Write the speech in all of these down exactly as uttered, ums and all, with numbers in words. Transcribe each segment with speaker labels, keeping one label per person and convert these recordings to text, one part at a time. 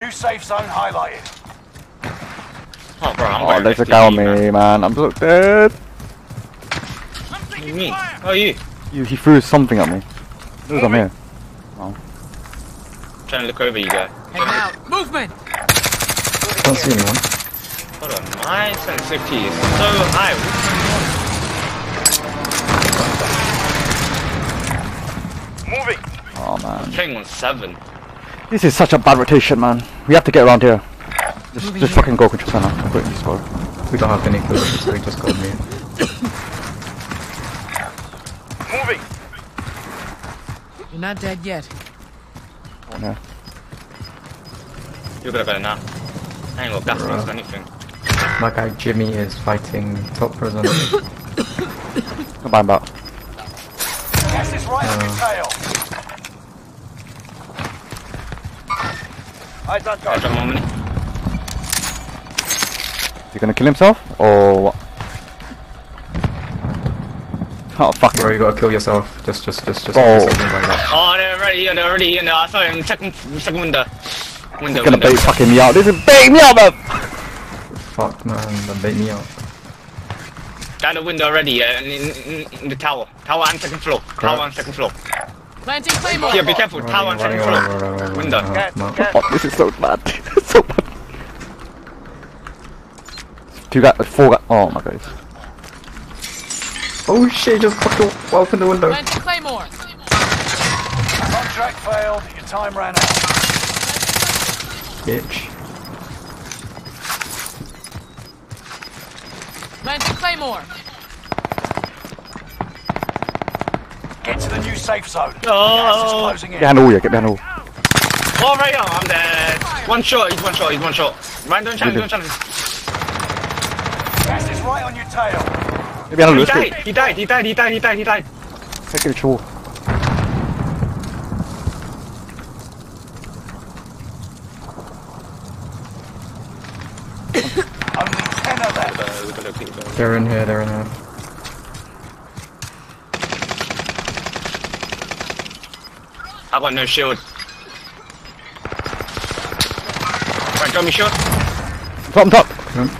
Speaker 1: New safe zone highlighted.
Speaker 2: Oh, bro, I'm
Speaker 3: Oh,
Speaker 2: going
Speaker 3: there's a
Speaker 2: F T P,
Speaker 3: guy on me, man. I'm so dead.
Speaker 2: What do you mean? Oh, you?
Speaker 3: You, he threw something at me. Who's I'm here?
Speaker 2: Trying to look over you guys.
Speaker 4: Heading out. Movement!
Speaker 5: Don't see anyone.
Speaker 2: Hold on, my sensitivity is so high.
Speaker 1: Moving.
Speaker 3: Oh, man.
Speaker 2: Playing on seven.
Speaker 3: This is such a bad rotation, man. We have to get around here. Just,
Speaker 4: Moving
Speaker 3: just
Speaker 4: here.
Speaker 3: fucking go control center. I'm quitting this score.
Speaker 5: We don't have any clues, so we just got me.
Speaker 1: Moving.
Speaker 4: You're not dead yet.
Speaker 3: Yeah.
Speaker 2: You're gonna better now. I ain't got gas mask or anything.
Speaker 5: My guy Jimmy is fighting top prison.
Speaker 3: Come on, back.
Speaker 1: Gas is right on your tail. Eyes on
Speaker 2: I
Speaker 1: target.
Speaker 2: drop more money.
Speaker 3: Is he gonna kill himself? Or what? Oh, fuck
Speaker 5: Bro,
Speaker 3: it.
Speaker 5: you gotta kill yourself. Just, just, just, just
Speaker 3: Oh.
Speaker 5: do something like that.
Speaker 2: Oh, they're already here, they're already here now. I saw him, second, second window. Window,
Speaker 3: He's gonna
Speaker 2: window.
Speaker 3: bait fucking me out. This is bait me out, man!
Speaker 5: Fuck, man, that bait me out.
Speaker 2: Down the window already, yeah, in, in, in the tower. Tower and second floor. Tower and second floor.
Speaker 4: Planting Claymore!
Speaker 2: Yeah, be careful.
Speaker 5: Running,
Speaker 2: Tower and second
Speaker 5: running,
Speaker 2: floor.
Speaker 5: running, running, running,
Speaker 2: Window.
Speaker 5: running,
Speaker 1: Gas,
Speaker 5: no.
Speaker 1: gas.
Speaker 3: Oh, this is so bad. so bad. Two guys, four guys. Oh my god.
Speaker 5: Oh shit, just fucking open the window.
Speaker 4: Planting Claymore!
Speaker 1: Contract failed. Your time ran out.
Speaker 5: Bitch.
Speaker 4: Planting Claymore!
Speaker 1: Get to the new safe zone.
Speaker 2: Oh.
Speaker 1: Gas is closing in.
Speaker 3: Behind all, yeah, get behind all.
Speaker 2: Oh, right now, I'm dead. One shot, he's one shot, he's one shot. Right, don't challenge, don't challenge.
Speaker 1: Gas is right on your tail.
Speaker 3: Get behind all,
Speaker 2: He
Speaker 3: let's go.
Speaker 2: died, he died, he died, he died, he died, he died.
Speaker 3: Take control.
Speaker 1: Only ten of them.
Speaker 2: Uh, we gotta keep going.
Speaker 5: They're in here, they're in here.
Speaker 2: I got no shield. Right, got me shield.
Speaker 3: Top, on top.
Speaker 5: Hmm?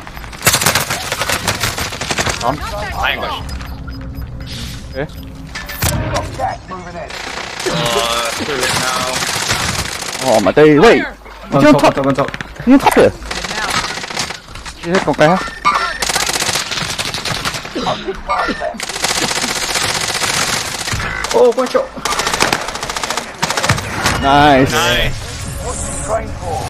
Speaker 2: I ain't got shield.
Speaker 3: Yeah.
Speaker 1: Got gas moving in.
Speaker 2: Uh, screw it now.
Speaker 3: Oh my day. Wait.
Speaker 4: Fire!
Speaker 5: On
Speaker 3: He's on
Speaker 5: top, on
Speaker 3: top.
Speaker 5: top, on top.
Speaker 3: He's on top here.
Speaker 4: Heading out.
Speaker 3: He's here, okay, huh?
Speaker 1: Only five left.
Speaker 5: Oh, one shot.
Speaker 3: Nice.
Speaker 2: Nice.
Speaker 1: What's he trained for?